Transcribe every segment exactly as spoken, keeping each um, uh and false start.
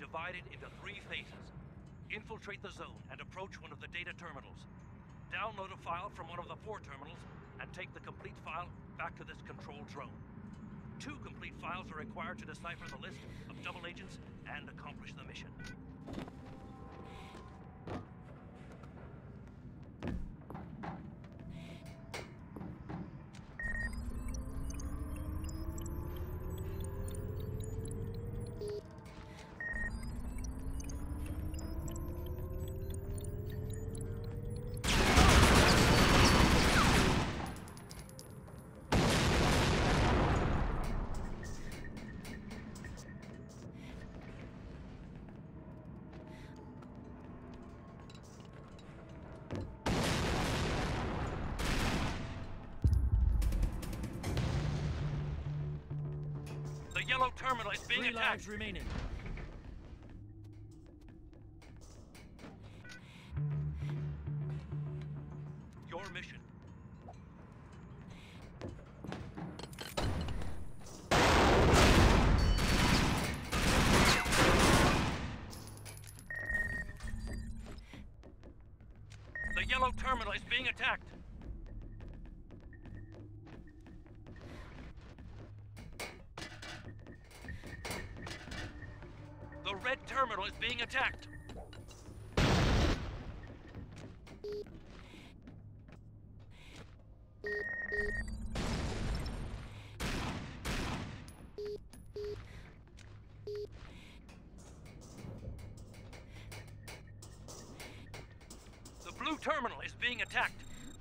divided into three phases. Infiltrate the zone and approach one of the data terminals. Download a file from one of the four terminals and take the complete file back to this control drone. Two complete files are required to decipher the list of double agents and accomplish the mission. The yellow terminal is being Three attacked. lives remaining. Your mission. The yellow terminal is being attacked. The red terminal is being attacked. The blue terminal is being attacked.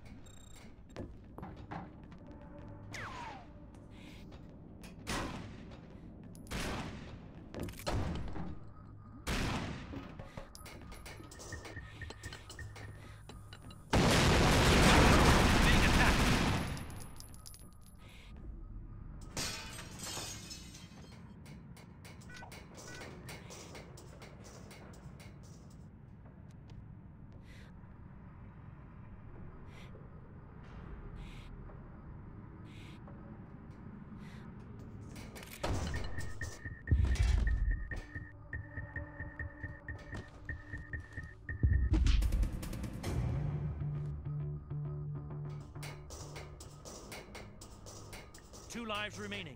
Two lives remaining.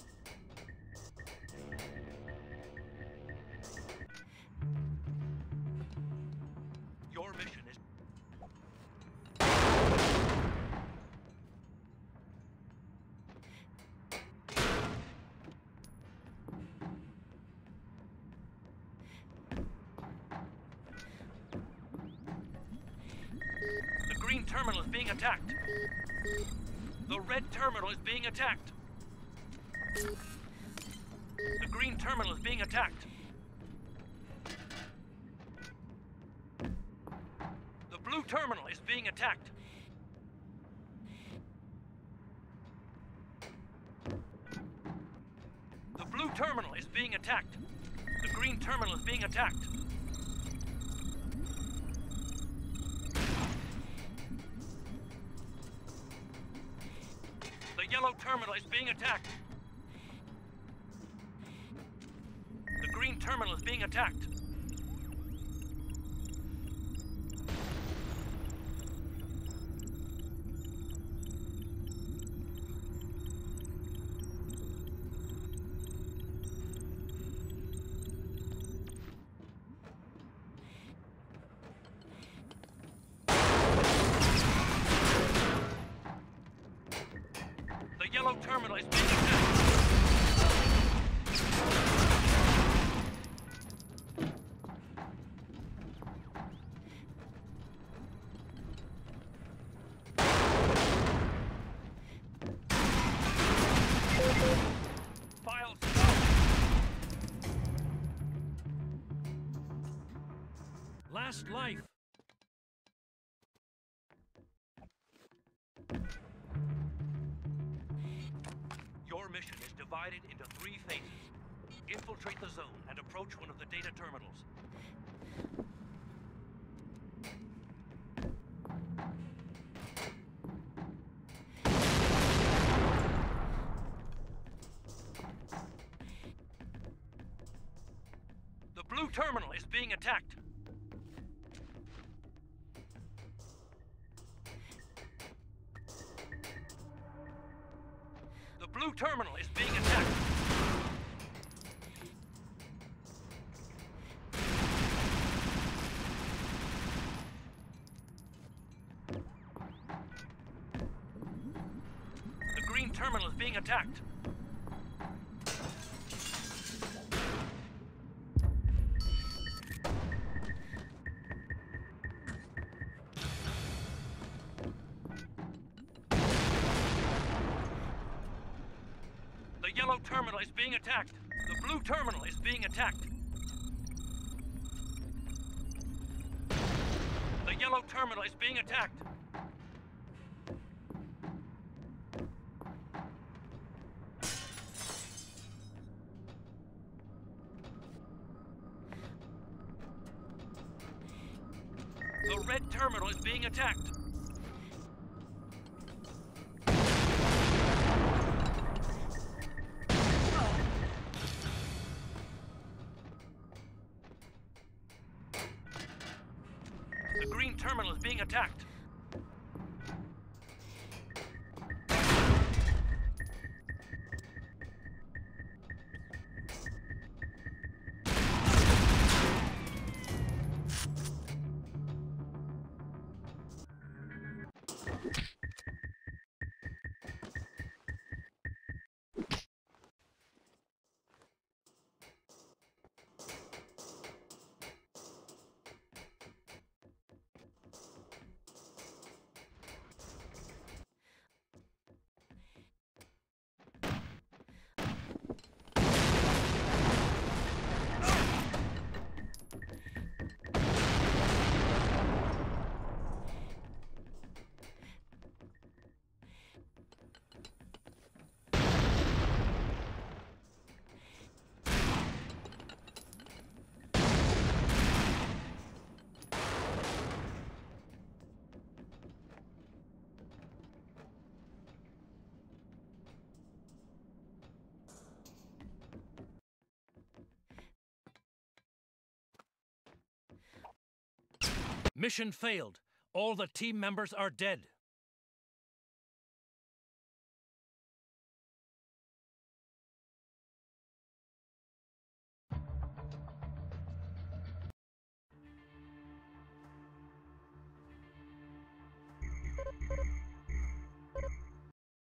Your mission is... The green terminal is being attacked. The red terminal is being attacked. The green terminal is being attacked. The blue terminal is being attacked. The blue terminal is being attacked. The green terminal is being attacked. The yellow terminal is being attacked. The green terminal is being attacked. The yellow terminal is being attacked. Files. Last life. Your mission is divided into three phases. Infiltrate the zone and approach one of the data terminals. The blue terminal is being attacked. The blue terminal is being attacked. The green terminal is being attacked. The yellow terminal is being attacked. The blue terminal is being attacked. The yellow terminal is being attacked. The red terminal is being attacked. The green terminal is being attacked. Mission failed. All the team members are dead.